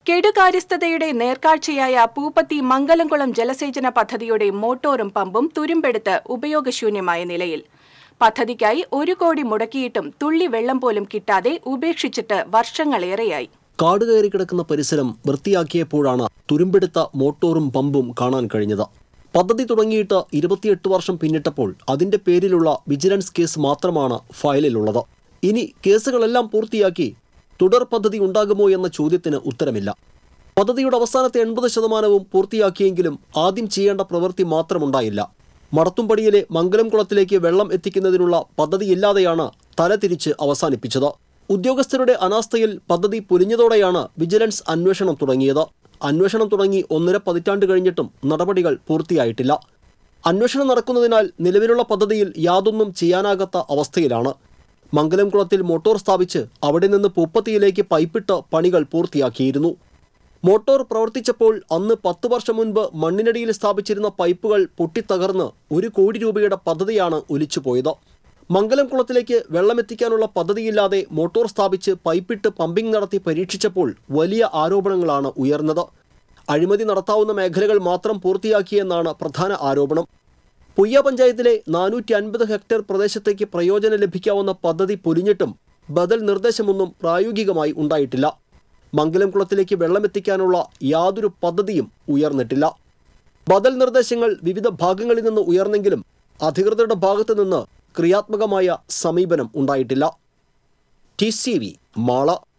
കെടുകാര്യസ്ഥതയുടെ നേർക്കാഴ്ചയായ പൂപ്പത്തി മംഗലംകുളം ജലസേചന പദ്ധതിയുടെ മോട്ടോറും പമ്പും തുരുമ്പെടുത്ത് ഉപയോഗശൂന്യമായ നിലയിൽ. പദ്ധതിക്കായി 1 കോടി മുടക്കിയിട്ടും തുള്ളി വെള്ളം പോലും കിട്ടാതെ ഉപേക്ഷിച്ചിട്ട് വർഷങ്ങളേറെയായി. കാട് കയറി കിടക്കുന്ന പരിസരം വൃത്തിയാക്കിയപ്പോഴാണ് തുരുമ്പെടുത്ത മോട്ടോറും പമ്പും കാണാൻ കഴിഞ്ഞത്. പദ്ധതി തുടങ്ങിയിട്ട് 28 വർഷം പിന്നിട്ടപ്പോൾ അതിന്റെ പേരിലുള്ള വിജിലൻസ് കേസ് മാത്രമാണ് ഫയലിലുള്ളത്. ഇനി കേസുകളെല്ലാം പൂർത്തിയാക്കി തുടർ പദ്ധതി ഉണ്ടാകുമോ എന്ന ചോദ്യത്തിന് ഉത്തരമില്ല. പദ്ധതിയുടെ അവസാനത്തെ 80% പൂർത്തിയാക്കിയെങ്കിലും ആദ്യം ചെയ്യേണ്ട പ്രവൃത്തി മാത്രമുണ്ടായില്ല. മടത്തുംപടിയിലെ മംഗലംകുളത്തിലേക്ക് വെള്ളം എത്തിക്കുന്നതിനുള്ള പദ്ധതിയില്ലാതെയാണ് തലതിരിച്ച് അവസാനിപ്പിച്ചത്. ഉദ്യോഗസ്ഥരുടെ അനാസ്ഥയിൽ പദ്ധതി പൊലിഞ്ഞതോടെയാണ് വിജിലൻസ് അന്വേഷണം തുടങ്ങിയത്. അന്വേഷണം തുടങ്ങി 1.5 പതിറ്റാണ്ട് കഴിഞ്ഞിട്ടും നടപടികൾ പൂർത്തിയായിട്ടില്ല. അന്വേഷണം നടക്കുന്നതിനാൽ നിലവിലുള്ള പദ്ധതിയിൽ യാതൊന്നും ചെയ്യാനാകാത്ത അവസ്ഥയിലാണ്. മംഗലംകുളത്തിൽ മോട്ടോർ സ്ഥാപിച്ച് അവിടെ നിന്ന് പൂപ്പത്തിയിലേക്ക് പൈപ്പിട്ട് പണികൾ പൂർത്തിയാക്കിയിരുന്നു. മോട്ടോർ പ്രവർത്തിച്ചപ്പോൾ അന്ന് 10 വർഷം മുൻപ് മണ്ണിനടിയിൽ സ്ഥാപിച്ചിരുന്ന പൈപ്പുകൾ പൊട്ടിത്തകർന്ന് 1 കോടി രൂപയുടെ പദ്ധതിയാണ് ഒലിച്ചുപോയത്. മംഗലംകുളത്തിലേക്ക് വെള്ളമെത്തിക്കാനുള്ള പദ്ധതിയില്ലാതെ മോട്ടോർ സ്ഥാപിച്ച് പൈപ്പിട്ട് പമ്പിംഗ് നടത്തി പരീക്ഷിച്ചപ്പോൾ വലിയ ആരോപണങ്ങളാണ് ഉയർന്നത്. അഴിമതി നടത്താവുന്ന മേഖലകൾ മാത്രം പൂർത്തിയാക്കിയെന്നാണ് പ്രധാന ആരോപണം. പുയ്യ പഞ്ചായത്തിലെ 450 ഹെക്ടർ പ്രദേശത്തേക്ക് പ്രയോജനം ലഭിക്കാവുന്ന പദ്ധതി പൊലിഞ്ഞിട്ടും ബദൽ നിർദ്ദേശമൊന്നും പ്രായോഗികമായി ഉണ്ടായിട്ടില്ല. മംഗലംകുളത്തിലേക്ക് വെള്ളമെത്തിക്കാനുള്ള യാതൊരു പദ്ധതിയും ഉയർന്നിട്ടില്ല. ബദൽ നിർദ്ദേശങ്ങൾ വിവിധ ഭാഗങ്ങളിൽ നിന്ന് ഉയർന്നെങ്കിലും അധികൃതരുടെ ഭാഗത്തു നിന്ന് ക്രിയാത്മകമായ സമീപനം ഉണ്ടായിട്ടില്ല. TCV മാള.